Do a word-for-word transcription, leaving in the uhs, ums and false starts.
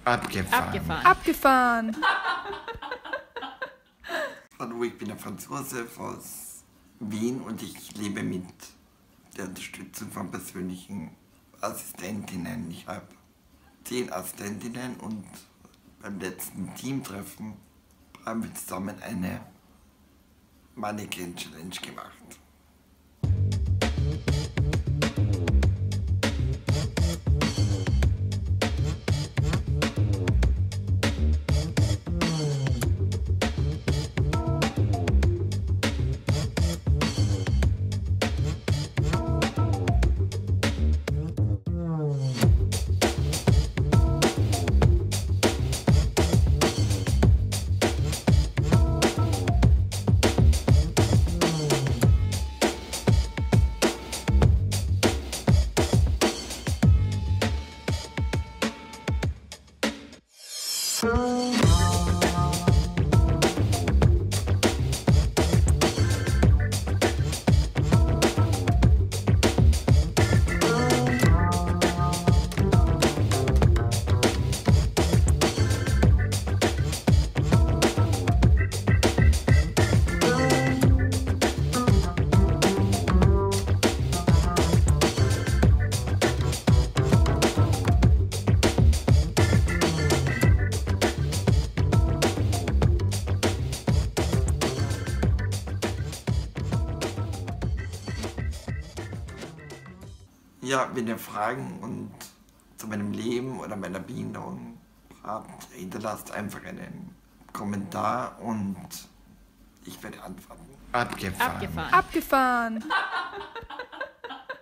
Abgefahren. Abgefahren. Abgefahren. Hallo, ich bin der Franzose aus Wien und ich lebe mit der Unterstützung von persönlichen Assistentinnen. Ich habe zehn Assistentinnen und beim letzten Teamtreffen haben wir zusammen eine Mannequin-Challenge gemacht. Ja, wenn ihr Fragen und zu meinem Leben oder meiner Behinderung habt, hinterlasst einfach einen Kommentar und ich werde antworten. Abgefahren. Abgefahren. Abgefahren.